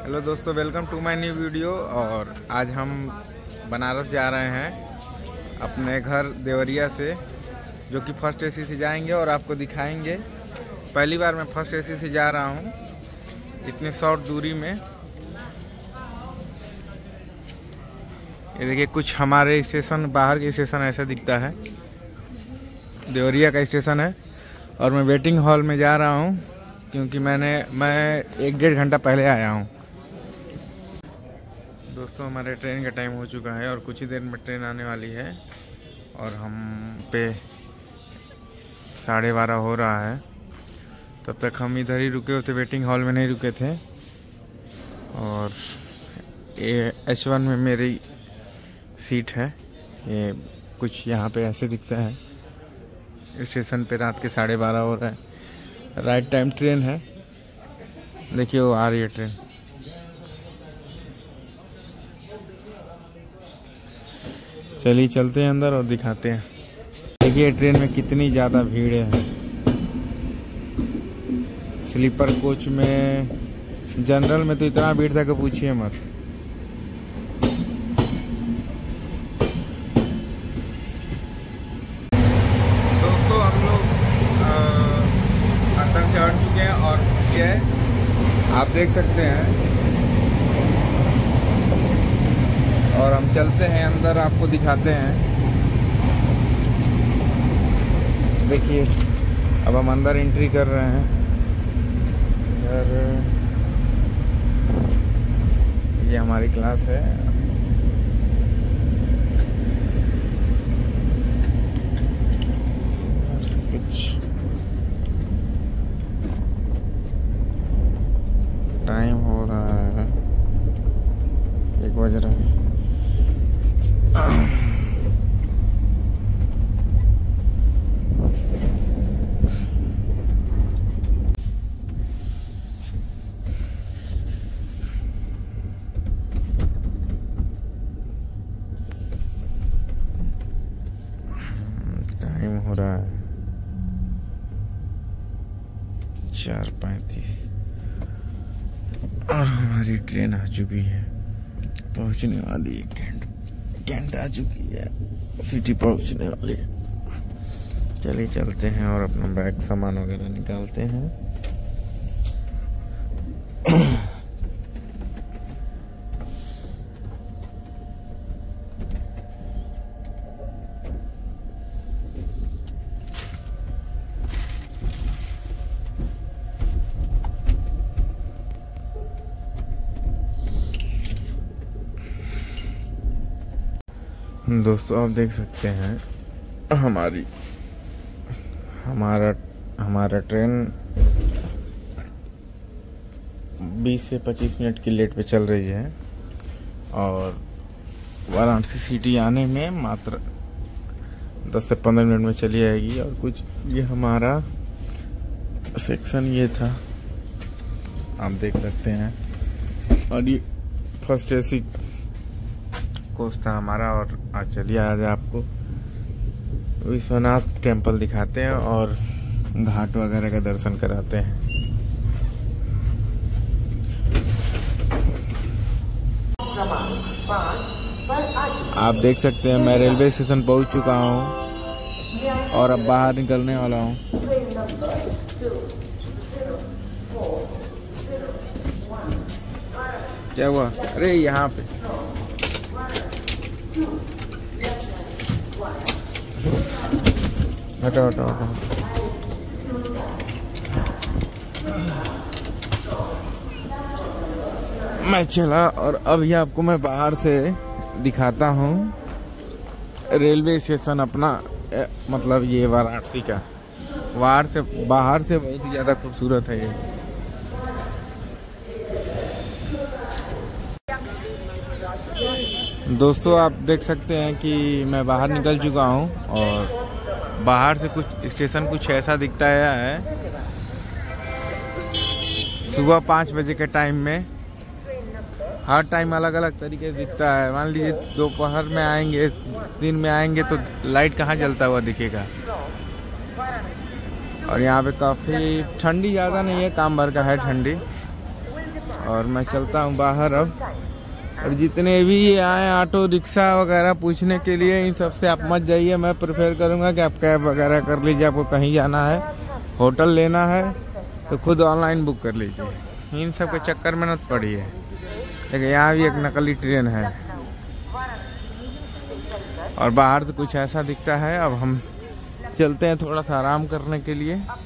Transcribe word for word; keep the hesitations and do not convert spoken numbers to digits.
Hello दोस्तों, welcome to my new video. और आज हम बनारस जा रहे हैं अपने घर देवरिया से, जो कि फर्स्ट एसी से जाएंगे और आपको दिखाएंगे। पहली बार मैं फर्स्ट एसी से जा रहा हूं इतने शॉर्ट दूरी में। ये देखिए, कुछ हमारे स्टेशन, बाहर के स्टेशन ऐसा दिखता है। देवरिया का स्टेशन है और मैं वेटिंग हॉल में जा रहा हूं क्योंकि मैंने मैं एक डेढ़ घंटा पहले आया हूं। दोस्तों, हमारे ट्रेन का टाइम हो चुका है और कुछ ही देर में ट्रेन आने वाली है और हम पे साढ़े बारह हो रहा है। तब तक हम इधर ही रुके होते, वेटिंग हॉल में नहीं रुके थे। और ये एच वन में मेरी सीट है। ये कुछ यहाँ पे ऐसे दिखता है। स्टेशन पे रात के साढ़े बारह हो रहा है। राइट टाइम ट्रेन है। देखिए, वो आ रही है ट्रेन। चलिए चलते हैं अंदर और दिखाते हैं। देखिए ट्रेन में कितनी ज़्यादा भीड़ है। स्लीपर कोच में, जनरल में तो इतना भीड़ था कि पूछिए मत। दोस्तों, हम लोग अंदर चढ़ चुके हैं और ये आप देख सकते हैं। और हम चलते हैं अंदर, आपको दिखाते हैं। देखिए, अब हम अंदर एंट्री कर रहे हैं। इधर ये हमारी क्लास है। कुछ टाइम हो रहा है, एक बज रहा है। टाइम हो रहा है चार पैंतीस और हमारी ट्रेन आ चुकी है, पहुंचने वाली है। कैंट कैंट आ चुकी है, सिटी पहुंचने वाली है। चलिए चलते हैं और अपना बैग, सामान वगैरह निकालते हैं। दोस्तों, आप देख सकते हैं हमारी हमारा हमारा ट्रेन बीस से पच्चीस मिनट की लेट पे चल रही है और वाराणसी सिटी आने में मात्र दस से पंद्रह मिनट में चली आएगी। और कुछ ये हमारा सेक्शन ये था, आप देख सकते हैं। और ये फर्स्ट एसी कोच था हमारा। और आज चलिए आज आपको विश्वनाथ टेम्पल दिखाते हैं और घाट वगैरह का दर्शन कराते हैं। आप देख सकते हैं मैं रेलवे स्टेशन पहुंच चुका हूं और अब बाहर निकलने वाला हूं। क्या हुआ? अरे यहाँ पे हटाओ हटाओ हटाओ। मैं चला और अभी आपको मैं बाहर से दिखाता हूँ रेलवे स्टेशन अपना, ए, मतलब ये वाराणसी का। बाहर से बाहर से बहुत ही ज़्यादा खूबसूरत है ये। दोस्तों, आप देख सकते हैं कि मैं बाहर निकल चुका हूँ और बाहर से कुछ स्टेशन कुछ ऐसा दिखता है। सुबह पाँच बजे के टाइम में, हर टाइम अलग अलग तरीके से दिखता है। मान लीजिए दोपहर में आएंगे, दिन में आएंगे तो लाइट कहाँ जलता हुआ दिखेगा। और यहाँ पे काफ़ी ठंडी ज़्यादा नहीं है, काम भर का है ठंडी। और मैं चलता हूँ बाहर अब। और जितने भी ये आए ऑटो रिक्शा वगैरह पूछने के लिए, इन सब से आप मत जाइए। मैं प्रेफर करूँगा कि आप कैब वगैरह कर लीजिए। आपको कहीं जाना है, होटल लेना है तो खुद ऑनलाइन बुक कर लीजिए। इन सब के चक्कर में मत पड़िए। देखिए यहाँ भी एक नकली ट्रेन है और बाहर से कुछ ऐसा दिखता है। अब हम चलते हैं थोड़ा सा आराम करने के लिए।